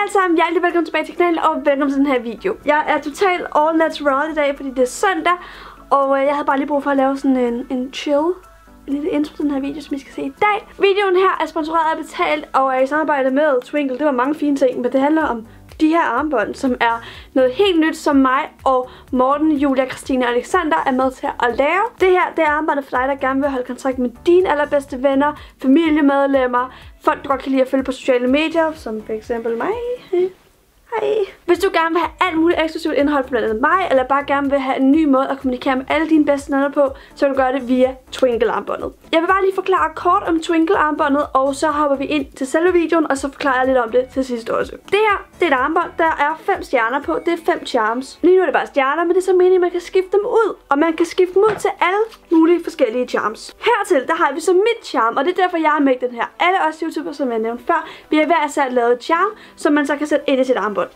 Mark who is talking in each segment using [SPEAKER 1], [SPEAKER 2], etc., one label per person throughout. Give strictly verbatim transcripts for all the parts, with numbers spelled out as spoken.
[SPEAKER 1] alle sammen, hjertelig velkommen tilbage til kanalen, og velkommen til den her video. Jeg er totalt all natural i dag, fordi det er søndag, og øh, jeg havde bare lige brug for at lave sådan en, en chill, en lille intro til den her video, som I skal se i dag. Videoen her er sponsoreret og betalt, og er i samarbejde med Twinkle. Det var mange fine ting, men det handler om de her armbånd, som er noget helt nyt, som mig og Morten, Julia, Christine og Alexander er med til at lave. Det her, det er armbåndet for dig, der gerne vil holde kontakt med dine allerbedste venner, familiemedlemmer, folk, du godt kan lide at følge på sociale medier, som for eksempel mig. Hej. Hvis du gerne vil have alt muligt eksklusivt indhold på blandt andet mig, eller bare gerne vil have en ny måde at kommunikere med alle dine bedste venner på, så kan du gøre det via Twinkle-armbåndet. Jeg vil bare lige forklare kort om Twinkle-armbåndet, og så hopper vi ind til selve videoen, og så forklarer jeg lidt om det til sidst også. Det her, det er et armbånd, der er fem stjerner på. Det er fem charms. Lige nu er det bare stjerner, men det er så meningen, at man kan skifte dem ud. Og man kan skifte dem ud til alle mulige forskellige charms. Hertil, der har vi så mit charm, og det er derfor, jeg har med den her. Alle os YouTubere, som jeg nævnte før, vi har hver især lavet et charm, som man så kan sætte ind i sit armbånd.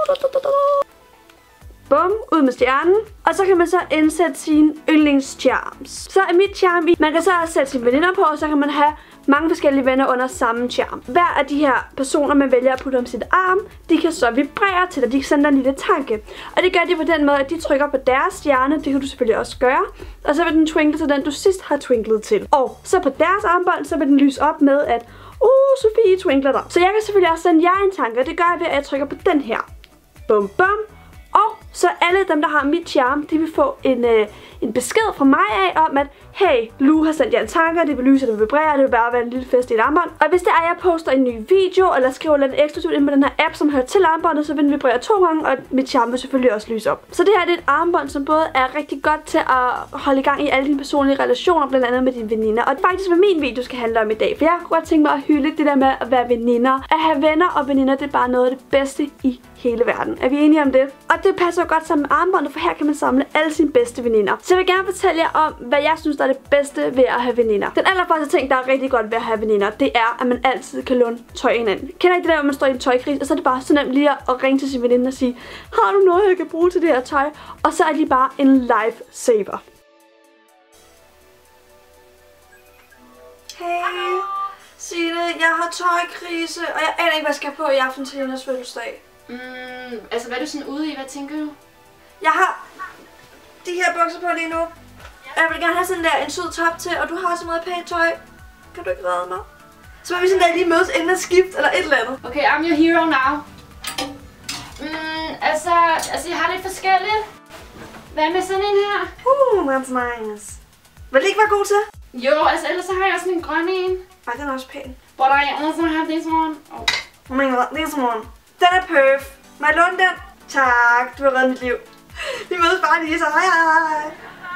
[SPEAKER 1] Bum, ud med stjernen. Og så kan man så indsætte sine yndlingscharms. Så er mit charm i. Man kan så sætte sine veninder på, og så kan man have mange forskellige venner under samme charm. Hver af de her personer, man vælger at putte om sit arm, de kan så vibrere til, at de sender en lille tanke. Og det gør de på den måde, at de trykker på deres stjerne. Det kan du selvfølgelig også gøre. Og så vil den twinkle til den, du sidst har twinklet til. Og så på deres armbånd, så vil den lyse op med, at Uh, Sofie twinkler der. Så jeg kan selvfølgelig også sende jer en tanke, og det gør jeg ved, at jeg trykker på den her. Bum bum. Og så alle dem, der har mit charm, de vil få en, øh, en besked fra mig af om, at hey, Lu har sendt jer en tanke, det vil lyse, det vil vibrere, det vil bare være en lille fest i et armbånd. Og hvis det er, at jeg poster en ny video, eller skriver lidt eksklusivt ind på den her app, som hører til armbåndet, så vil den vibrere to gange, og mit charm vil selvfølgelig også lyse op. Så det her det er et armbånd, som både er rigtig godt til at holde i gang i alle dine personlige relationer, blandt andet med dine veninder. Og det er faktisk, hvad min video skal handle om i dag. For jeg kunne godt tænke mig at hylde det der med at være veninder. At have venner og veninder, det er bare noget af det bedste i hele verden. Er vi enige om det? Og det passer jo godt sammen med armbåndet, for her kan man samle alle sine bedste veninder. Så jeg vil gerne fortælle jer om, hvad jeg synes, der er det bedste ved at have veninder. Den allerførste ting, der er rigtig godt ved at have veninder, det er, at man altid kan låne tøj af hinanden. Kender I det der, hvor man står i en tøjkrise, og så er det bare så nemt lige at ringe til sin veninde og sige, har du noget, jeg kan bruge til det her tøj? Og så er de bare en lifesaver. Hey, Signe, jeg har tøjkrise, og jeg aner ikke, hvad jeg skal på i aften til hendes fødselsdag.
[SPEAKER 2] Mm, altså hvad er du sådan ude i? Hvad tænker du?
[SPEAKER 1] Jeg har de her bukser på lige nu. Jeg vil gerne have sådan der en sød top til, og du har så meget pænt tøj. Kan du ikke redde mig? Så må vi sådan der lige mødes inden et skift eller et eller andet.
[SPEAKER 2] Okay, I'm your hero now. Mm, altså, altså jeg har lidt forskelligt. Hvad med sådan en her?
[SPEAKER 1] Uh, that's nice. Vil det ikke være god til?
[SPEAKER 2] Jo, altså ellers så har jeg også en grøn en.
[SPEAKER 1] Ej, den er også pæn.
[SPEAKER 2] But I also have this one. Oh.
[SPEAKER 1] Oh my god, this one. Den er perf. Må jeg låne den? Tak, du har reddet mit liv. Vi mødes bare lige, så hej hej.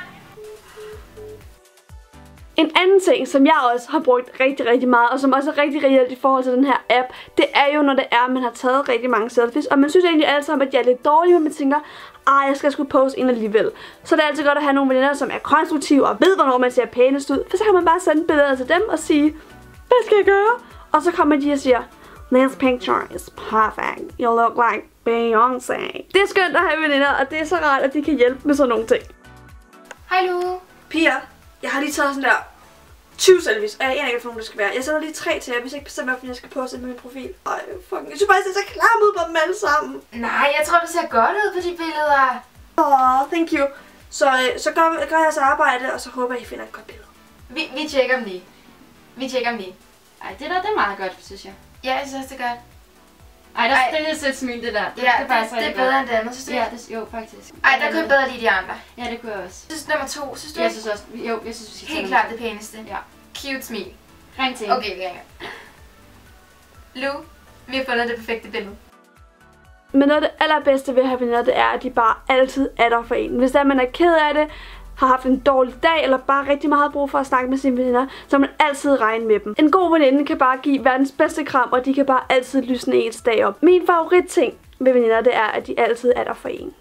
[SPEAKER 1] En anden ting, som jeg også har brugt rigtig, rigtig meget, og som også er rigtig reelt i forhold til den her app, det er jo, når det er, at man har taget rigtig mange selfies, og man synes egentlig alle sammen, at jeg er lidt dårlig, men man tænker, ej, jeg skal sgu poste en alligevel. Så det er altid godt at have nogle veninder, som er konstruktive og ved, hvornår man ser pænest ud, for så kan man bare sende billeder til dem og sige, hvad skal jeg gøre? Og så kommer de og siger, this picture is perfect. You look like Beyoncé. Det er skønt at have veninder, og det er så rart, at de kan hjælpe med sådan nogle ting.
[SPEAKER 2] Hej Lu.
[SPEAKER 1] Pia, jeg har lige taget sådan der tyve selfies, og jeg aner ikke, hvorfor det skal være. Jeg sender lige tre til jer, hvis jeg ikke bestemmer, hvorfor jeg skal poste på min profil. Ej, fucking, jeg synes bare, jeg ser så klam ud på dem alle sammen.
[SPEAKER 2] Nej, jeg tror, det ser godt ud på de billeder.
[SPEAKER 1] Åh, oh, thank you. Så, så gør, gør jeg så arbejde, og så håber jeg, I finder et godt billede.
[SPEAKER 2] Vi, vi tjekker dem lige. Vi tjekker dem lige. Ej, det der, det er meget godt, synes jeg. Ja, jeg synes det er godt. Ej, der, Ej. det er lidt smil, det der. Det,
[SPEAKER 3] ja,
[SPEAKER 2] det, det er faktisk
[SPEAKER 3] det, det er bedre end det andet, synes du?
[SPEAKER 2] Ja, det, jo, faktisk.
[SPEAKER 3] Ej, der kunne jeg bedre lide de andre.
[SPEAKER 2] Ja, det kunne jeg også.
[SPEAKER 3] Synes nummer to, synes du?
[SPEAKER 2] Jeg synes også, jo, jeg synes, vi skal
[SPEAKER 3] helt klart det pæneste.
[SPEAKER 2] Ja.
[SPEAKER 3] Cute smil.
[SPEAKER 2] Ring til.
[SPEAKER 3] Okay, vi ringer. Lu, vi har fundet det perfekte billede.
[SPEAKER 1] Men noget af det allerbedste ved at have veninder, det er, at de bare altid er der for en. Hvis der man er ked af det, har haft en dårlig dag, eller bare rigtig meget brug for at snakke med sine veninder, så man altid regne med dem. En god veninde kan bare give verdens bedste kram, og de kan bare altid lysne ens dag op. Min favoritting ved veninder, det er, at de altid er der for en.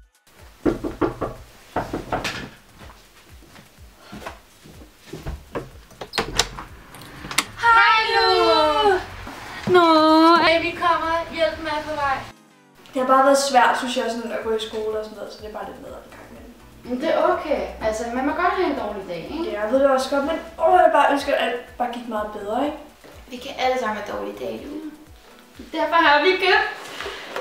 [SPEAKER 2] Hej Lu! Nå, baby kommer. Hjælp mig på vej.
[SPEAKER 1] Det har bare været svært, synes jeg, sådan at gå i skole og sådan noget, så det er bare lidt bedre en gang imellem.
[SPEAKER 2] Men det er okay. Altså, man må godt have en dårlig dag, ikke?
[SPEAKER 1] Ja, jeg ved det også godt, men åh, jeg bare ønsker, at det bare gik meget bedre, ikke?
[SPEAKER 3] Vi kan alle sammen have dårlige dage, Lu.
[SPEAKER 2] Derfor har vi købt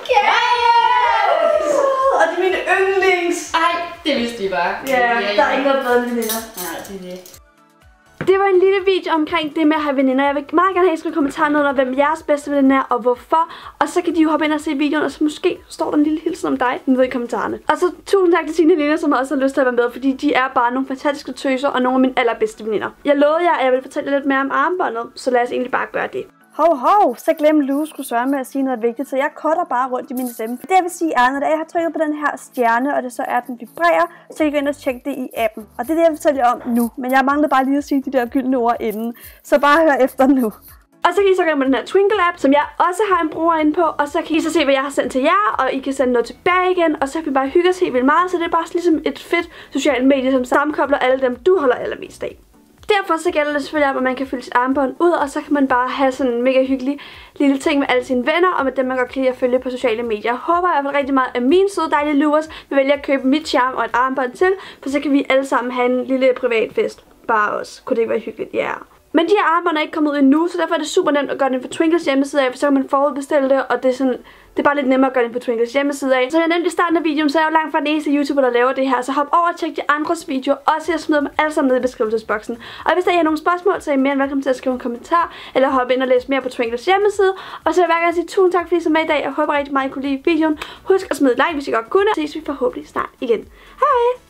[SPEAKER 1] Yes! Og det er mine yndlings.
[SPEAKER 2] Ej, det vidste vi bare.
[SPEAKER 1] Ja, yeah, der er ikke noget bedre end veninder.
[SPEAKER 2] Nej, det er det.
[SPEAKER 1] Det var en lille video omkring det med at have veninder. Jeg vil meget gerne have, at I skrive kommentarer ned under, hvem jeres bedste veninde er, og hvorfor. Og så kan de jo hoppe ind og se videoen, og så måske står der en lille hilsen om dig nede i kommentarerne. Og så tusind tak til Signe og Lina, som også har lyst til at være med, fordi de er bare nogle fantastiske tøser og nogle af mine allerbedste veninder. Jeg lovede jer, at jeg vil fortælle lidt mere om armbåndet, så lad os egentlig bare gøre det. Hov, hov, så glem Lou skulle sørge med at sige noget vigtigt, så jeg cutter bare rundt i min stemme. Det jeg vil sige er, når jeg har trykket på den her stjerne, og det så er, at den vibrerer, så kan I gå ind og tjekke det i appen. Og det er det, jeg vil fortælle jer om nu, men jeg manglede bare lige at sige de der gyldne ord inden. Så bare hør efter nu. Og så kan I så gå ind på den her Twinkle-app, som jeg også har en bruger inde på, og så kan I så se, hvad jeg har sendt til jer, og I kan sende noget tilbage igen, og så kan vi bare hygge os helt vildt meget, så det er bare ligesom et fedt socialt medie, som sammenkobler alle dem, du holder allermest af. Derfor så gælder det selvfølgelig om, at man kan fylde sit armbånd ud, og så kan man bare have sådan en mega hyggelig lille ting med alle sine venner, og med dem man godt kan lide at følge på sociale medier. Jeg håber i hvert fald rigtig meget, at mine søde dejlige lures vil vælge at købe mit charm og et armbånd til, for så kan vi alle sammen have en lille privat fest. Bare os. Kunne det ikke være hyggeligt? Ja. Yeah. Men de her armbånd er ikke kommet ud endnu, så derfor er det super nemt at gøre det på Twinkles hjemmeside af, for så kan man forudbestille det, og det er sådan... Det er bare lidt nemmere at gøre det på Twinkles hjemmeside af. Så jeg nævnte i starten af videoen, så er jeg jo langt fra den eneste YouTuber, der laver det her. Så hop over og tjek de andres videoer, også jeg smider dem alle sammen ned i beskrivelsesboksen. Og hvis der er nogle spørgsmål, så er I mere end velkommen til at skrive en kommentar, eller hoppe ind og læse mere på Twinkles hjemmeside. Og så vil jeg gerne sige tusind tak, fordi I så med i dag. Jeg håber rigtig meget, I kunne lide videoen. Husk at smide et like, hvis I godt kunne. Så ses vi forhåbentlig snart igen. Hej!